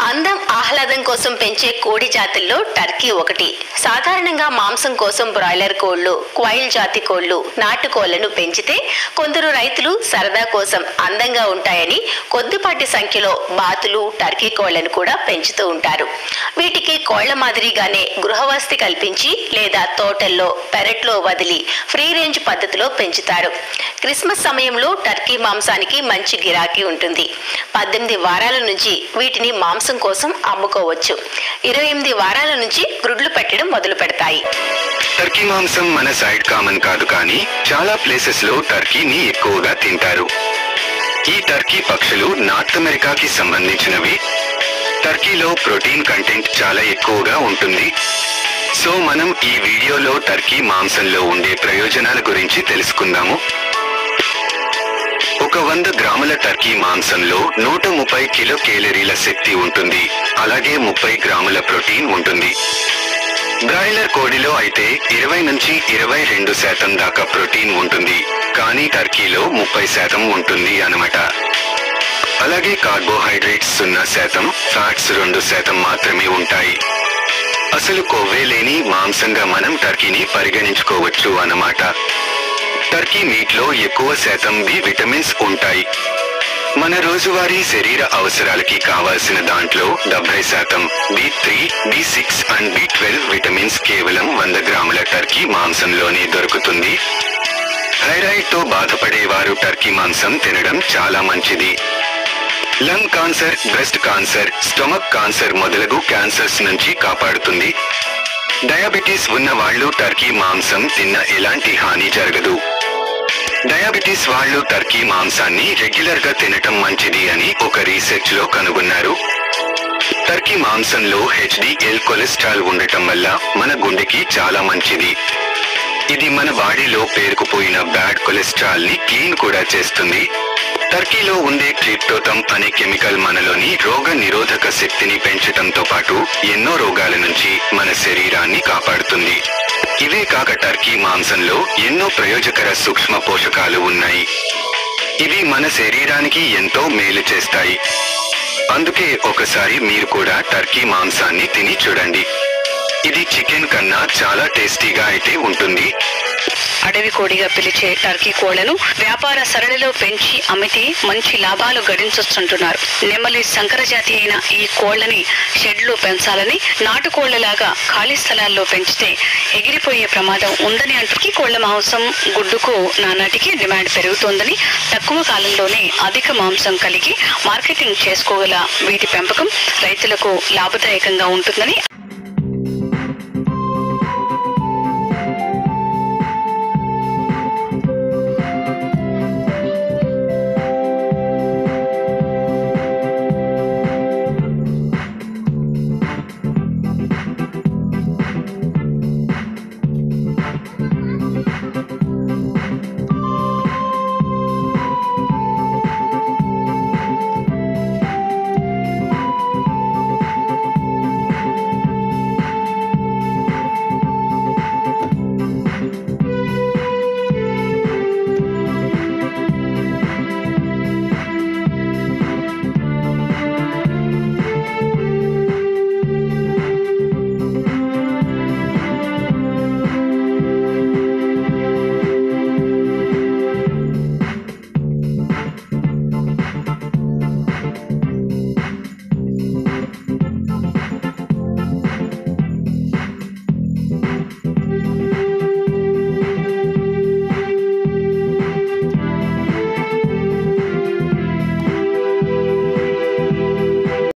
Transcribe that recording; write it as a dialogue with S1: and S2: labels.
S1: అందం ఆహ్లాదం కోసం పెంచే కోడి జాతుల్లో టర్కీ ఒకటి. సాధారణంగా మాంసం కోసం బ్రాయిలర్ కోళ్లు, క్వైల్ జాతి కోళ్లు, నాటుకోళ్లను పెంచితే కొందరు రైతులు సరదా కోసం అందంగా ఉంటాయని కొద్దిపాటి సంఖ్యలో బాతులు, టర్కీ కోళ్లను కూడా పెంచుతూ ఉంటారు. వీటికి కోళ్ల మాదిరిగానే గృహవసతి కల్పించి లేదా తోటల్లో, పెరట్లో వదిలి ఫ్రీ రేంజ్ పద్ధతిలో పెంచుతారు. క్రిస్మస్ సమయంలో టర్కీ మాంసానికి మంచి గిరాకీ ఉంటుంది. 18 వారాల నుంచి వీటిని మాంసం కోసం అమ్ముకోవచ్చు. 28 వారాల నుంచి గ్రుడ్లు పెట్టడం మొదలు పెడతాయి.
S2: టర్కీ మాంసం మన సైడ్ కామన్ కాదు, కానీ చాలా ప్లేసెస్ లో టర్కీని ఎక్కువగా తింటారు. ఈ టర్కీ పక్షులు నార్త్ అమెరికాకి సంబంధించినవి. టర్కీలో ప్రోటీన్ కంటెంట్ చాలా ఎక్కువగా ఉంటుంది. సో మనం ఈ వీడియోలో టర్కీ మాంసంలో ఉండే ప్రయోజనాల గురించి తెలుసుకుందాము. ఒక 100 గ్రాముల టర్కీ మాంసంలో 130 కిలో కేలరీల శక్తి ఉంటుంది. అలాగే 30 గ్రాముల ప్రోటీన్ ఉంటుంది. బ్రాయిలర్ కోడిలో అయితే 20 నుంచి 22% దాకా ప్రోటీన్ ఉంటుంది, కానీ టర్కీలో 30% ఉంటుంది అన్నమాట. అలాగే కార్బోహైడ్రేట్స్ 0%, ఫ్యాట్స్ 2% మాత్రమే ఉంటాయి. అసలు కొవ్వే లేని మాంసంగా మనం టర్కీని పరిగణించుకోవచ్చు అన్నమాట. టర్కీ మీట్ లో ఎక్కువ శాతం బి విటమిన్స్ ఉంటాయి. మన రోజువారీ శరీర అవసరాలకి కావాల్సిన దాంట్లో 70% B3, B6 and B12 vitamins కేవలం 100 గ్రాముల టర్కీ మాంసంలోనే దొరుకుతుంది. థైరాయిడ్ తో బాధపడేవారు టర్కీ మాంసం తినడం చాలా మంచిది. Lung cancer, breast cancer, stomach cancer మొదలగు క్యాన్సర్స్ నుంచి కాపాడుతుంది. డయాబెటీస్ ఉన్న వాళ్ళు టర్కీ మాంసం తిన్న ఎలాంటి హాని జరగదు. డయాబెటీస్ వాళ్ళు టర్కీ మాంసాన్ని రెగ్యులర్ గా తినటం మంచిది అని ఒక రీసెర్చ్ లో కనుగొన్నారు. టర్కీ మాంసంలో HDL కొలెస్ట్రాల్ ఉండటం వల్ల మన గుండెకి చాలా మంచిది. ఇది మన బాడీలో పేరుకుపోయిన బ్యాడ్ కొలెస్ట్రాల్ ని క్లీన్ కూడా చేస్తుంది. టర్కీలో ఉండే ట్రిప్టోఫాన్ అనే కెమికల్ మనలోని రోగ నిరోధక శక్తిని పెంచడంతో పాటు ఎన్నో రోగాల నుంచి మన శరీరాన్ని కాపాడుతుంది. ఇవే కాక టర్కీ మాంసంలో ఎన్నో ప్రయోజకర సూక్ష్మ పోషకాలు ఉన్నాయి. ఇవి మన శరీరానికి ఎంతో మేలు చేస్తాయి. అందుకే ఒకసారి మీరు కూడా టర్కీ మాంసాన్ని తిని చూడండి. ఇది చికెన్ కన్నా చాలా టేస్టీగా అయితే ఉంటుంది.
S3: అడవి కోడిగా పిలిచే టర్కీ కోళ్లను వ్యాపార సరళిలో పెంచి అమ్మితే మంచి లాభాలు గడించొస్తుంటున్నారు. నెమలి సంకర జాతి అయిన ఈ కోళ్లని షెడ్లో పెంచాలని, నాటుకోళ్లలాగా ఖాళీ స్థలాల్లో పెంచితే ఎగిరిపోయే ప్రమాదం ఉందని అంటూ కోళ్ల మాంసం, గుడ్డుకు నానాటికి డిమాండ్ పెరుగుతోందని, తక్కువ కాలంలోనే అధిక మాంసం కలిగి మార్కెటింగ్ చేసుకోగల వీటి పెంపకం రైతులకు లాభదాయకంగా ఉంటుందని